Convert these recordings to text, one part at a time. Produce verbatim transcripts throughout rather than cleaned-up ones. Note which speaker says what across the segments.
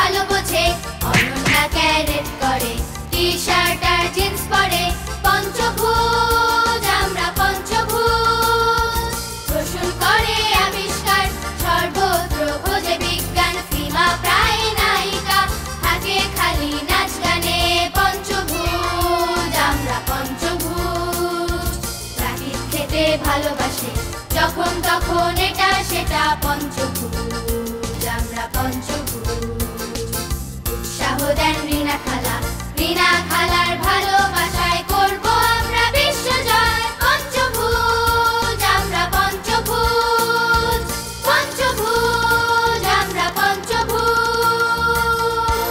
Speaker 1: ভালো বোঝে। অনন্যা ক্যারেট করে, টি শার্ট আর জিন্স পরে। পঞ্চভুজ আমরা পঞ্চভুজ, প্রসূন করে আবিষ্কার, সর্বত্র খোঁজে বিজ্ঞান। ফিমা প্রায় নায়িকা, থাকে খালি নাচ গানে। পঞ্চভুজ আমরা পঞ্চভুজ, প্রাকৃত খেতে ভালোবাসে, যখন তখন এটা সেটা। পঞ্চভুজ আমরা পঞ্চভুজ, উৎসাহ দেন রিনা খালা, রিনা খালার ভালোবাসায় করব আমরা বিশ্বজয়। পঞ্চভুজ আমরা পঞ্চভুজ, পঞ্চভুজ আমরা পঞ্চভুজ।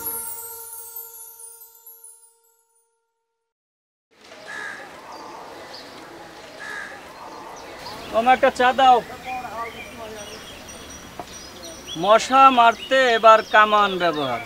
Speaker 2: আমার একটা চা দাও। মশা মারতে এবার কামান ব্যবহার।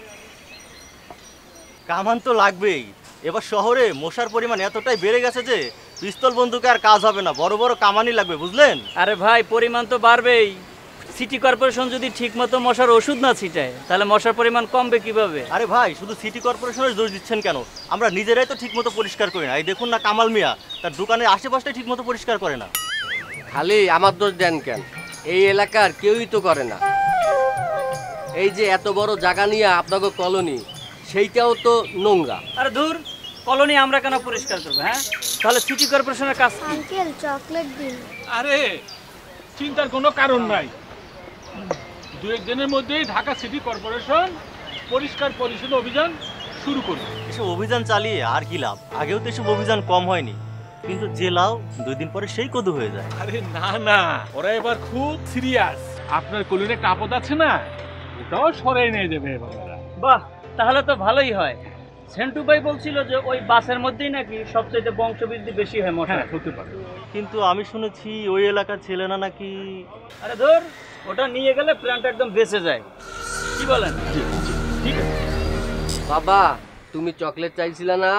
Speaker 3: কামান তো লাগবেই। এবার শহরে মশার পরিমাণ এতটাই বেড়ে গেছে যে পিস্তল বন্দুকে আর কাজ হবে না, বড় বড় কামানই লাগবে, বুঝলেন?
Speaker 2: আরে ভাই, পরিমাণ তো বাড়বেই। সিটি কর্পোরেশন যদি ঠিকমতো মশার ওষুধ না ছিটায় তাহলে মশার পরিমাণ কমবে কিভাবে?
Speaker 3: আরে ভাই, শুধু সিটি কর্পোরেশনের দোষ দিচ্ছেন কেন? আমরা নিজেরাই তো ঠিকমতো পরিষ্কার করি না। এই দেখুন না, কামাল মিয়া তার দোকানের আশেপাশটাই ঠিকমতো পরিষ্কার করে না।
Speaker 4: খালি আমার দোষ দেন কেন? এই এলাকার কেউই তো করে না। এই যে এত বড় জায়গা নিয়ে আপনাকে কলোনি, সেইটাও তো নোংরা।
Speaker 2: আরে দূর, কলোনি আমরা কেন পরিষ্কার করবো? হ্যাঁ, তাহলে সিটি কর্পোরেশনের কাজ কি?
Speaker 5: আঙ্কেল চকলেট দিন।
Speaker 6: আরে চিন্তার কোনো কারণ নাই, দু একদিনের মধ্যেই ঢাকা সিটি কর্পোরেশন পরিষ্কার পরিচ্ছন্ন অভিযান শুরু করবে।
Speaker 3: এসব অভিযান চালিয়ে আর কি লাভ? আগেও তো এসব অভিযান কম হয়নি, কিন্তু যে লাউ দুই দিন পরে সেই কদু হয়ে যায়।
Speaker 6: আরে না না, ওরা এবার খুব সিরিয়াস। আপনার কলিনে একটা আপদ আছে না, ওটাও সরাই নিয়ে যাবে এবার।
Speaker 2: বাহ, তাহলে তো ভালোই হয়। সেন্টু ভাই বলছিল যে ওই বাসের মধ্যেই নাকি সবচেয়ে বংশবৃদ্ধি বেশি হয় মশা।
Speaker 6: হ্যাঁ, হতে পারে,
Speaker 3: কিন্তু আমি শুনেছি ওই এলাকার ছেলেরা নাকি।
Speaker 2: আরে ধর, ওটা নিয়ে গেলে প্ল্যানটা একদম বেঁচে যায়। কি বলেন?
Speaker 6: ঠিক আছে
Speaker 4: বাবা, তুমি চকলেট চাইছিলে না?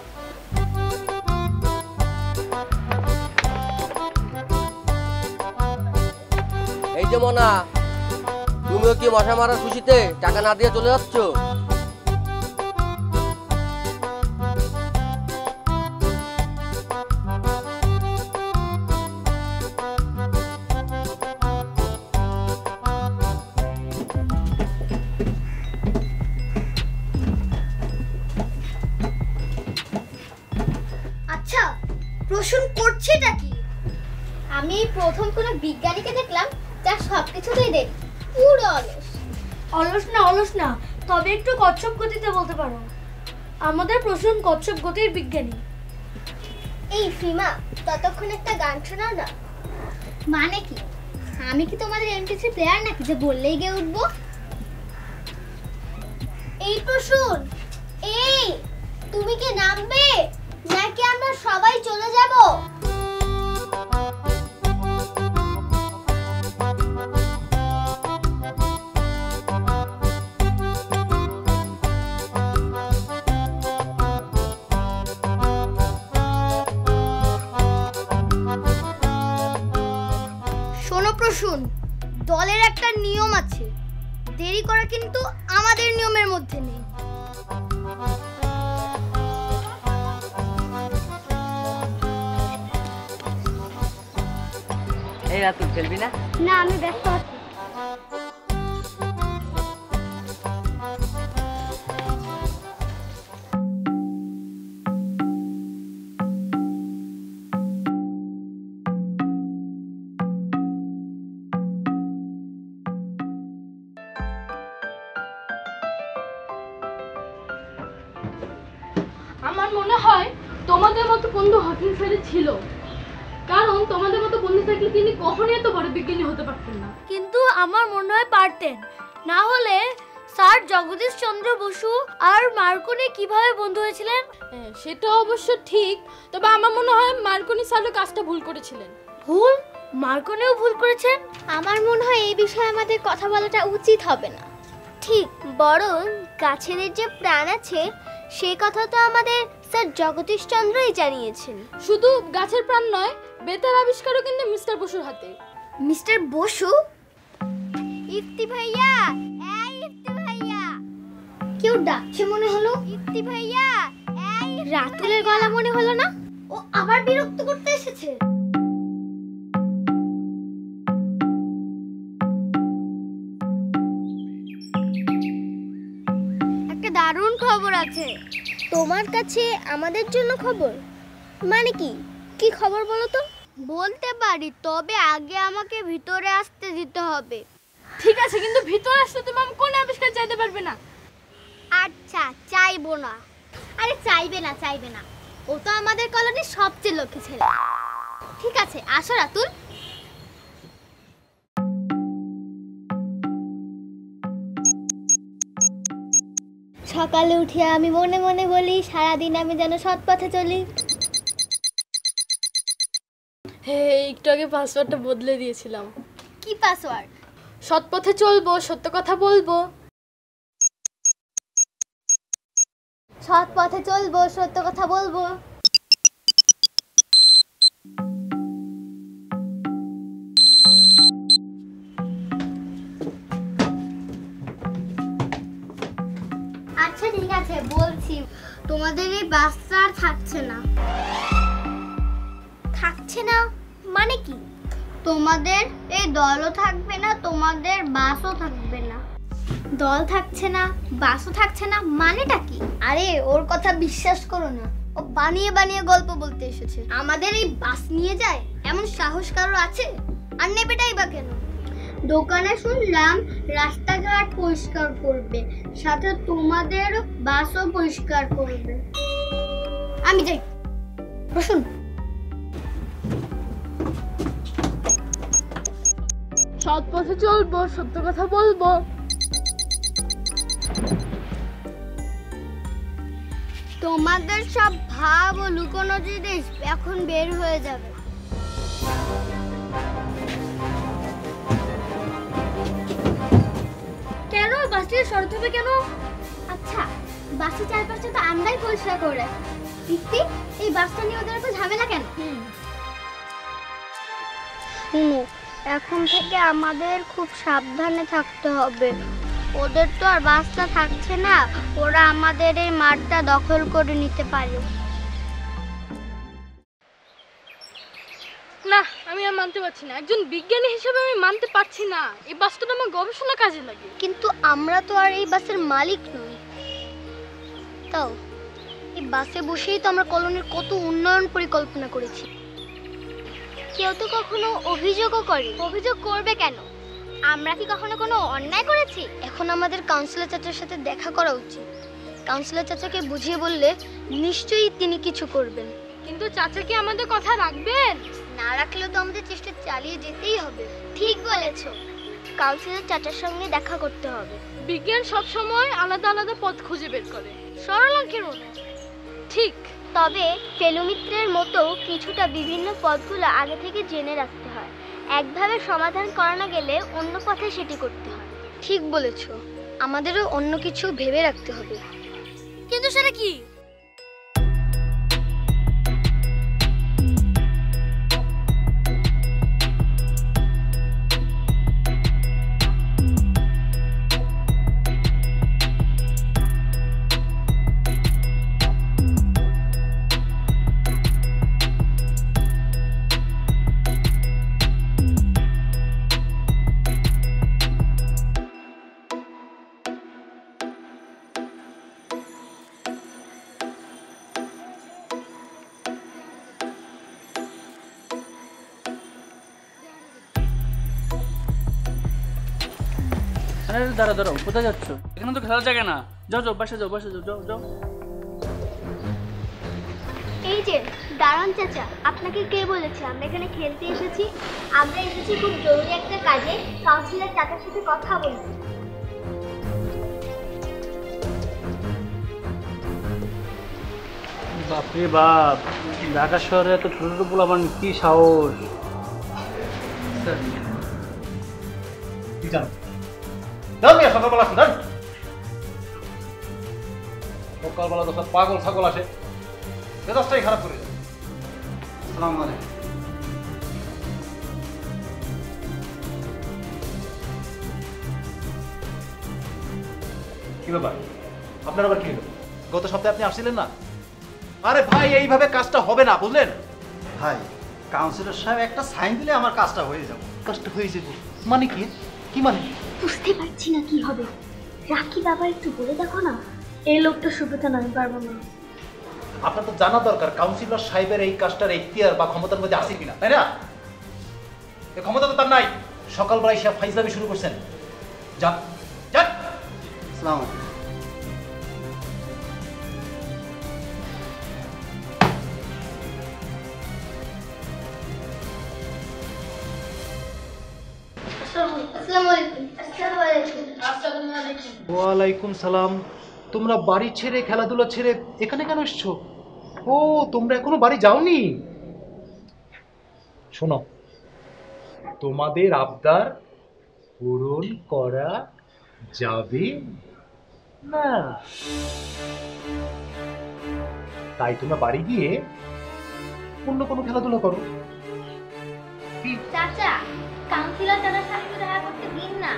Speaker 4: এই যে মোনা, তুমিও কি মশা মারার খুশিতে টাকা না দিয়ে চলে যাচ্ছ?
Speaker 5: আচ্ছা, প্রশ্ন করছেটা কি? আমি প্রথম কোনো বিজ্ঞানীকে দেখলাম যার সবকিছুতেই দেখ পুরো অলস।
Speaker 7: অলস না অলস না, তবে একটু কচ্ছপ গতিতে বলতে পারো। আমাদের প্রশ্ন কচ্ছপ গতির বিজ্ঞানী।
Speaker 5: এই ফিমা, ততক্ষণ একটা গান শোনাও না। মানে কি? আমি কি তোমাদের এমপিসি প্লেয়ার নাকি যে বললেই গিয়ে উঠবো? এই প্রসূন, এই তুমি কি নামবে নাকি আমরা সবাই চলে যাব? শোনো প্রসূন, দলের একটা নিয়ম আছে, দেরি করা কিন্তু আমাদের নিয়মের মধ্যে নেই।
Speaker 4: এই রাতুল খেলবি না?
Speaker 5: না, আমি ব্যস্ত আছি।
Speaker 7: আমার মনে হয় তোমাদের মতো বন্ধু হকিং স্যারের ছিল, কারণ তোমাদের মতো বন্ধু থাকলে তিনি কখনোই এত বড় বিজ্ঞানী হতে পারতেন না। কিন্তু আমার মনে হয় পারতেন, না হলে স্যার জগদীশ চন্দ্র বসু আর মার্কনি কিভাবে বন্ধু হয়েছিলেন? সেটা অবশ্য ঠিক, তবে আমার মনে হয় মার্কনি স্যারও কাজটা ভুল করেছিলেন। ভুল? মার্কনিও ভুল করেছেন?
Speaker 5: আমার মনে হয় এই বিষয়ে আমাদের কথা বলাটা উচিত হবে না। ঠিক, বরং গাছেদের যে প্রাণ আছে সেই কথা তো আমাদের স্যার জগদীশ চন্দ্রই জানিয়েছেন।
Speaker 7: শুধু গাছের প্রাণ নয়, বেতার আবিষ্কারও কিন্তু মিস্টার বসুর হাতে।
Speaker 5: মিস্টার বসু? ইফতি ভাইয়া, এই ইফতি ভাইয়া। কেউ ডাকছে মনে হলো। ইতি ভাইয়া, এই রাতুলের গলা মনে হলো না? ও আবার বিরক্ত করতে এসেছে। একটা দারুণ খবর আছে তোমার কাছে, আমাদের জন্য খবর। মানে কি কি খবর বলো তো? বলতে পারি, তবে আগে আমাকে ভিতরে আসতে দিতে হবে।
Speaker 7: ঠিক আছে, কিন্তু ভিতরে আসলে তুমি আমি কোন আবিষ্কার চাইতে পারবে না।
Speaker 5: আচ্ছা, চাইবো না। আরে চাইবে না চাইবে না, ও তো আমাদের কলোনির সবচেয়ে লক্ষ্মী ছেলে। ঠিক আছে, আসো রাতুল। সকালে উঠে আমি মনে মনে বলি, সারাদিন আমি যেন সৎ পথে চলি।
Speaker 7: হ্যাঁ, একটু আগে পাসওয়ার্ডটা বদলে দিয়েছিলাম।
Speaker 5: কি পাসওয়ার্ড?
Speaker 7: সৎ পথে চলবো, সত্য কথা বলবো।
Speaker 5: সৎ পথে চলবো, সত্য কথা বলবো। আচ্ছা ঠিক আছে, বলছি। তোমাদের এই বাসটা আর থাকছে না। থাকছে না মানে কি? তোমাদের এই দলও থাকবে না, তোমাদের বাসও থাকবে না। দল থাকছে না, বাসও থাকছে না, মানেটা কি? আরে ওর কথা বিশ্বাস করো না, ও বানিয়ে বানিয়ে গল্প বলতে এসেছে। আমাদের এই বাস নিয়ে যায় এমন সাহস কারো আছে? আর নেবেটাই বা কেন? দোকানে শুনলাম রাস্তাঘাট পরিষ্কার করবে, সাথে তোমাদের বাসও পরিষ্কার করবে। আমি যাই, বসুন।
Speaker 7: সৎ পথে চলবো, সত্য কথা বলবো।
Speaker 5: তোমাদের সব ভাব ও লুকোনো জিনিস এখন বের হয়ে যাবে। কেন বাসটি সরতে হবে কেন? আচ্ছা, বাসের চারপাশে তো আমরাই পরিষ্কার করে রাখি। দিদি, এই বাসটা নিয়ে ওদের এত ঝামেলা কেন? শুনো, এখন থেকে আমাদের খুব সাবধানে থাকতে হবে। ওদের তো আর বাসটা থাকছে না, ওরা আমাদের এই মাঠটা দখল করে নিতে পারে।
Speaker 7: না, আমি আর মানতে পারছি না। একজন বিজ্ঞানী হিসেবে আমি মানতে পারছি না। এই বাসটা তো আমার গবেষণা কাজে লাগে।
Speaker 5: কিন্তু আমরা তো আর এই বাসের মালিক নই। তাও এই বাসে বসেই তো আমরা কলোনির কত উন্নয়ন পরিকল্পনা করেছি। কেউ তো কখনো অভিযোগও করে। অভিযোগ করবে কেন? আমরা কি কখনো কোনো অন্যায় করেছি? এখন আমাদের কাউন্সিলর চাচার সাথে দেখা করা উচিত। কাউন্সিলর চাচাকে বুঝিয়ে বললে নিশ্চয়ই তিনি কিছু করবেন।
Speaker 7: কিন্তু চাচা কি আমাদের কথা রাখবেন?
Speaker 5: না রাখলেও তো আমাদের চেষ্টা চালিয়ে যেতেই হবে। ঠিক বলেছো, কাউন্সিলর চাচার সঙ্গে দেখা করতে হবে।
Speaker 7: বিজ্ঞান সব সময় আলাদা আলাদা পথ খুঁজে বের করে।
Speaker 5: সরল অঙ্কের মতো।
Speaker 7: ঠিক,
Speaker 5: তবে ফেলুমিত্রের মতো কিছুটা বিভিন্ন পথগুলো আগে থেকে জেনে রাখতে হয়। একভাবে সমাধান করানো গেলে অন্য পথে সেটি করতে হয়। ঠিক বলেছো, আমাদেরও অন্য কিছু ভেবে রাখতে হবে।
Speaker 7: কিন্তু সেটা কি?
Speaker 2: আরে দাঁড়া দাঁড়াও, কোথায় যাচ্ছ? এখানে তো খেলার জায়গা না। যাও যাও, বাসা যাও, বাসা যাও, যাও যাও।
Speaker 5: এই যে দারুণ চাচা, আপনাকে কে বলেছে আমরা এখানে খেলতে এসেছি? আমরা এসেছি খুব জরুরি একটা কাজে, কাউন্সিলর চাচার সাথে কথা বলতে।
Speaker 2: বাপরে বাপ, ঢাকা শহরে এত ছোট ছোট পোলাপান, কি সাহস!
Speaker 8: কি জানো? দাও মিয়া, সকালবেলা আসুন, দাও। সকালবেলা তো সব পাগল ছাগল আসে, মেজাজটাই খারাপ করে যায়। আসসালামু আলাইকুম। কি ব্যাপার, আপনার আবার কি হলো? গত সপ্তাহে আপনি আসছিলেন না? আরে ভাই, এইভাবে কাজটা হবে না, বুঝলেন?
Speaker 9: ভাই, কাউন্সিলর সাহেব একটা সাইন দিলে আমার কাজটা হয়ে যাবে।
Speaker 8: কাজটা হয়ে যাবে মানে কি? কি মানে?
Speaker 7: বুঝতে পারছি না কি হবে। রাকি বাবা একটু বলে দেখো না। এই লোকটা সুবিধা নয়, পারবো না।
Speaker 8: আপনার তো জানা দরকার কাউন্সিলর সাহেবের এই কাজটার এখতিয়ার বা ক্ষমতার মধ্যে আছে কিনা, তাই না? এই ক্ষমতা তো তার নাই। সকালবেলা এসে ফাইজলামি শুরু করছেন। যান যান।
Speaker 9: আসসালামু আলাইকুম।
Speaker 5: আসসালামু আলাইকুম। আসসালামু আলাইকুম। আসসালামু আলাইকুম।
Speaker 8: ওয়ালাইকুম সালাম। তোমরা বাড়ি ছেড়ে, খেলাধুলা ছেড়ে এখানে কেন এসছো? ও, তোমরা এখনো বাড়ি যাওনি? শোনো, তোমাদের আবদার পূরণ করা যাবে না, তাই তোমরা বাড়ি গিয়ে অন্য কোনো খেলাধুলা করো।
Speaker 5: চাচা, কাউন্সিলর দাদার সাথে একটু দেখা করতে দিন না।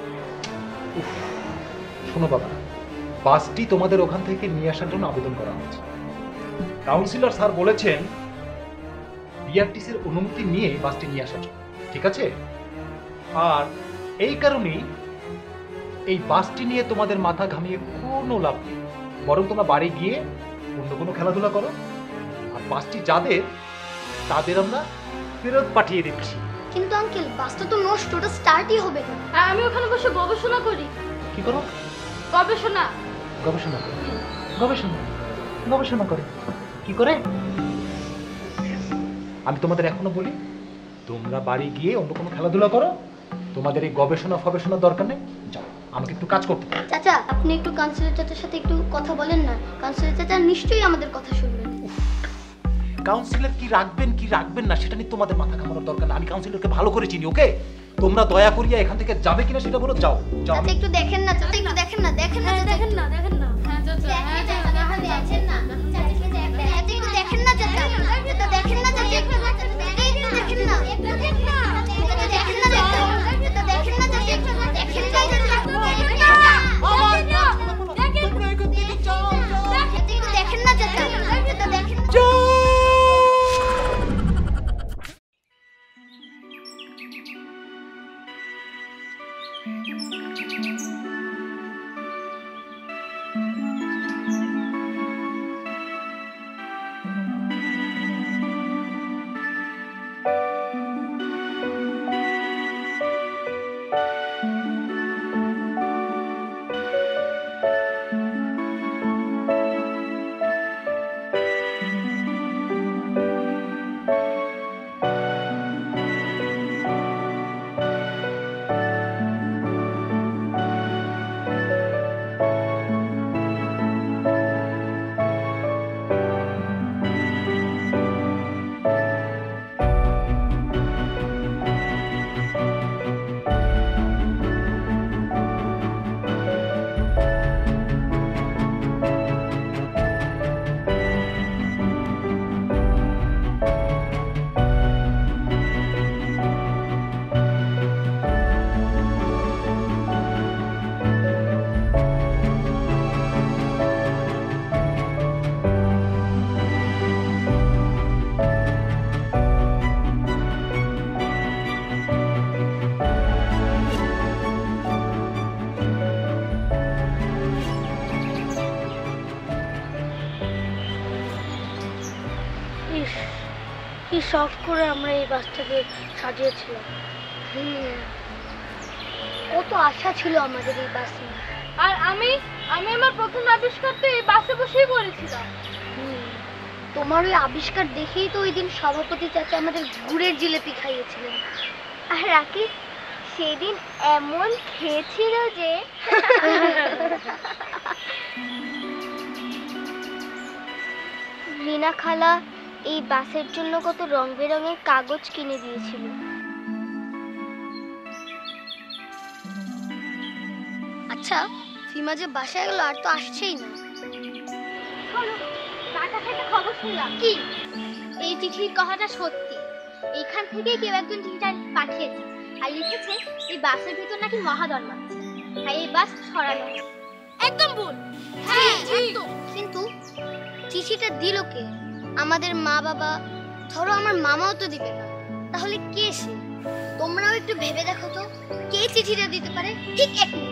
Speaker 8: শোনো বাবা, বাসটি তোমাদের ওখান থেকে নিয়ে আসার জন্য আবেদন করা হয়েছে। কাউন্সিলর স্যার বলেছেন বিআরটিসির অনুমতি নিয়ে বাসটি নিয়ে আসার জন্য, ঠিক আছে? আর এই কারণেই এই বাসটি নিয়ে তোমাদের মাথা ঘামিয়ে কোনো লাভ নেই, বরং তোমরা বাড়ি গিয়ে অন্য কোনো খেলাধুলা করো। আর বাসটি যাদের, তাদের আমরা ফেরত পাঠিয়ে দিচ্ছি।
Speaker 5: কিন্তু আঙ্কেল, বাসটা তো নষ্ট, ওটা স্টার্টই হবে না।
Speaker 7: আর আমি ওখানে বসে গবেষণা করি।
Speaker 8: কি করো?
Speaker 7: গবেষণা।
Speaker 8: গবেষণা করে? গবেষণা গবেষণা করে কি করে? আমি তোমাদের এখনো বলি, তোমরা বাড়ি গিয়ে অন্য কোনো খেলাধুলা করো। তোমাদের এই গবেষণা ফবেষণার দরকার নেই। যাও, আমাকে একটু কাজ করতে দাও।
Speaker 5: চাচা, আপনি একটু কাউন্সিলর চাচার সাথে একটু কথা বলেন না। কাউন্সিলর চাচা নিশ্চয়ই আমাদের কথা শুনবেন।
Speaker 8: কাউন্সিলর কি রাখবেন কি রাখবেন না সেটা নিয়ে তোমাদের মাথা ঘামানোর দরকার না। আমি কাউন্সিলরকে ভালো করে চিনি, ওকে? তোমরা দয়া করিয়া এখান থেকে যাবে কিনা সেটা বলো। যাও যাও।
Speaker 5: চাচা একটু দেখেন না, চাচা একটু দেখেন না, দেখেন না, দেখেন না, দেখেন না। হ্যাঁ চাচা, হ্যাঁ চাচা, দেখেন না। চাচা একটু দেখেন না, চাচা একটু দেখেন না, চাচা একটু দেখেন না, একটু দেখেন না, দেখেন না, চাচা একটু দেখেন না, চাচা একটু দেখেন না, দেখেন না, আমার না, দেখেন না, একটু দেখেন না, চাচা একটু দেখেন না।
Speaker 7: কি শখ করে আমরা এই বাসটাকে সাজিয়েছিলাম।
Speaker 5: হুম, কত আশা ছিল আমাদের এই বাসে।
Speaker 7: আর আমি আমি আমার প্রথম আবিষ্কার তো এই বাসে বসেই করেছিলাম।
Speaker 5: হুম, তোমার ওই আবিষ্কার দেখেই তো ওই দিন সভাপতি চাচা আমাদের গুড়ের জিলেপি খাইয়েছিলেন। আর রাকি সেদিন এমন খেয়েছিল যে রিনা খালা এই বাসের জন্য কত রং বেরঙের কাগজ কিনে দিয়েছিল। আচ্ছা, ফিমা যে বাসায় গেল আর তো আসছেই না। তার কাছে একটা খবর শুনলাম। কি? এই চিঠির কথাটা সত্যি। এইখান থেকে কেউ একজন চিঠিটা পাঠিয়েছে আর লিখেছে এই বাসের ভিতর নাকি মহাদর মারছে, তাই এই বাস ছড়ানো।
Speaker 7: একদম ভুল।
Speaker 5: হ্যাঁ
Speaker 7: একদম।
Speaker 5: কিন্তু চিঠিটা দিল কে? আমাদের মা বাবা, ধরো আমার মামাও তো দিবে না, তাহলে কে সে? তোমরাও একটু ভেবে দেখো তো, কে চিঠিটা দিতে পারে? ঠিক এক মিনিট।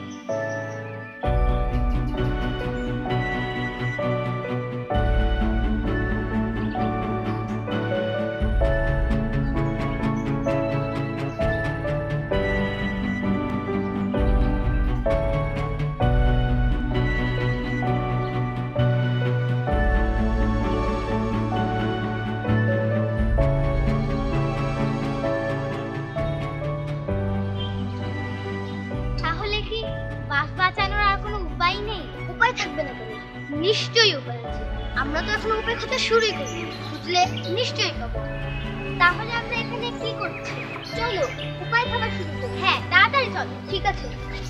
Speaker 5: থাকবে না কেন? নিশ্চয়ই উপায় আছে। আমরা তো এখন উপায় খোঁজা শুরুই করি, খুঁজলে নিশ্চয়ই পাবো। তাহলে আমরা এখানে কি করছি? চলো উপায় ভাবা শুরু করি। হ্যাঁ তাড়াতাড়ি চলো। ঠিক আছে।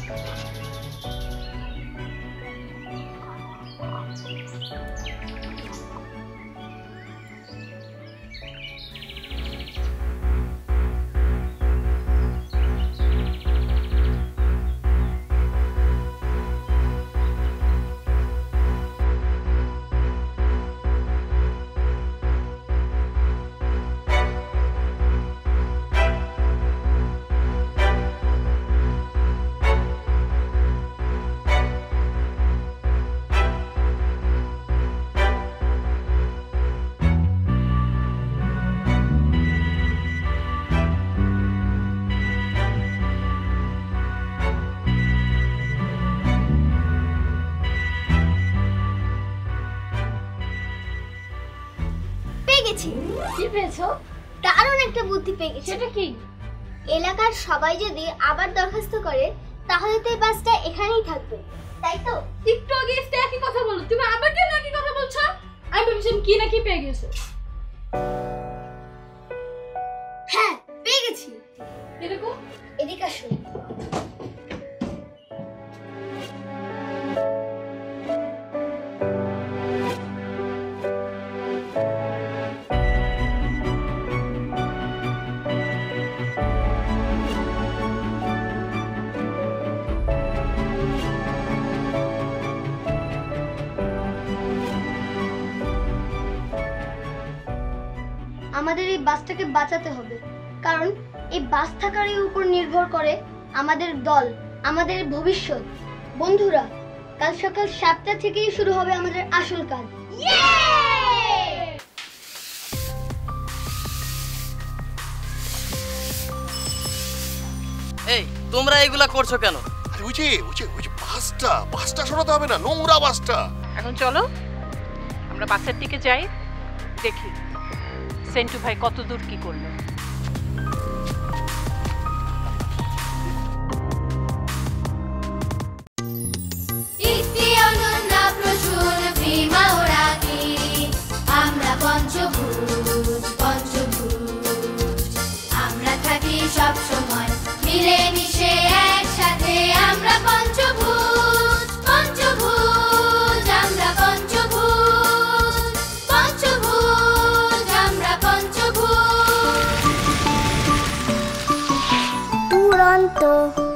Speaker 5: কি পেয়েছো? দারুণ একটা বুদ্ধি পেয়ে গেছি।
Speaker 7: সেটা কি?
Speaker 5: এলাকার সবাই যদি আবার দরখাস্ত করে তাহলে তো এই বাসটা এখানেই থাকবে, তাই তো?
Speaker 7: একটু আগে এসে একই কথা বলো, তুমি আবার কেন একই কথা বলছো? আমি ভেবেছিলাম কি না কি পেয়ে গেছো।
Speaker 5: হ্যাঁ পেয়ে গেছি।
Speaker 7: এরকম
Speaker 5: এদিকে আসো। আমাদের এই বাসটাকে বাঁচাতে হবে, কারণ এই বাস থাকার উপর নির্ভর করে আমাদের দল, আমাদের ভবিষ্যৎ। বন্ধুরা, কাল সকাল সাতটা থেকেই শুরু হবে আমাদের আসল কাজ।
Speaker 4: এই তোমরা এগুলা করছো কেন?
Speaker 10: আরে ওই যে ওই যে ওই যে বাসটা বাসটা সরাতে হবে না, নোংরা বাসটা।
Speaker 11: এখন চলো আমরা বাসের দিকে যাই, দেখি সেন্টু ভাই কত দূর কি করলো।
Speaker 1: আমরা পঞ্চভূত পঞ্চভূত আমরা থাকি সব সময় মিলে মিশে একসাথে। আমরা পঞ্চভূত পঞ্চভূত আমরা পঞ্চভূত পঞ্চভূত আমরা পঞ্চভূত।
Speaker 5: দুরন্ত